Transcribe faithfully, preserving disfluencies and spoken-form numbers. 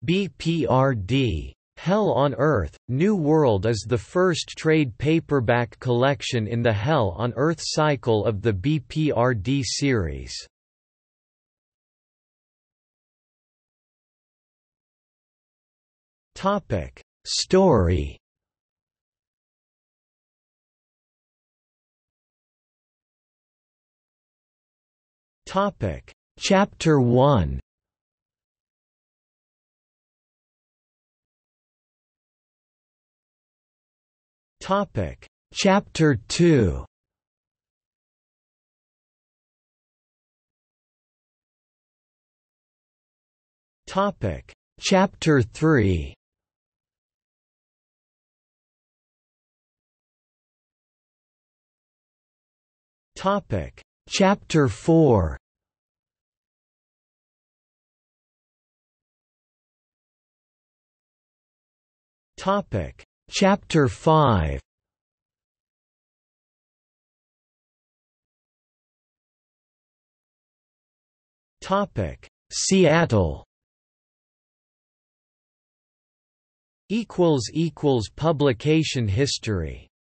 B P R D. Hell on Earth, New World is the first trade paperback collection in the Hell on Earth cycle of the B P R D series. Topic: Story. Topic: Chapter one. Topic: Chapter two. Topic: Chapter three. Topic: Chapter four. Topic: Chapter five. Topic: Seattle. Equals equals publication history.